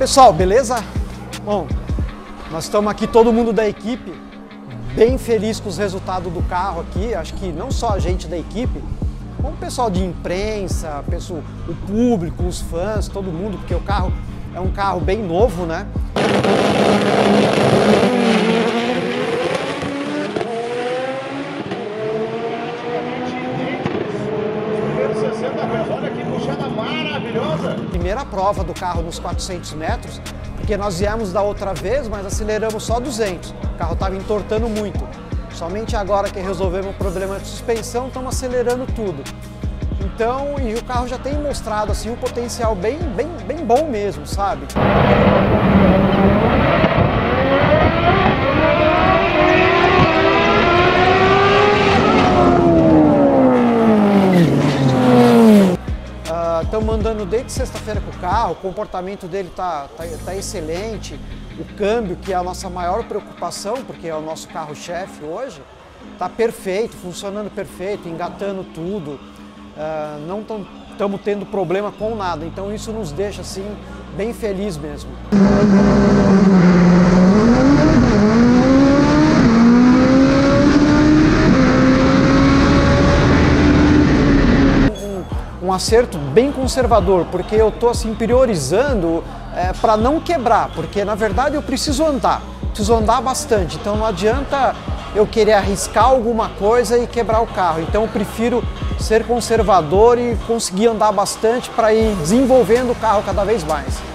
Pessoal, beleza? Bom, nós estamos aqui, todo mundo da equipe, bem feliz com os resultados do carro aqui. Acho que não só a gente da equipe, como o pessoal de imprensa, o público, os fãs, todo mundo, porque o carro é um carro bem novo, né? Olha que puxada maravilhosa! Primeira prova do carro nos 400 metros, porque nós viemos da outra vez, mas aceleramos só 200. O carro estava entortando muito. Somente agora que resolvemos o problema de suspensão, estamos acelerando tudo. Então, e o carro já tem mostrado assim um potencial bem bom mesmo, sabe? Estamos andando desde sexta-feira com o carro, o comportamento dele tá excelente, o câmbio, que é a nossa maior preocupação, porque é o nosso carro-chefe hoje, está perfeito, funcionando perfeito, engatando tudo, não estamos tendo problema com nada, então isso nos deixa assim bem feliz mesmo. Um acerto bem conservador, porque eu estou assim priorizando para não quebrar, porque na verdade eu preciso andar bastante, então não adianta eu querer arriscar alguma coisa e quebrar o carro, então eu prefiro ser conservador e conseguir andar bastante para ir desenvolvendo o carro cada vez mais.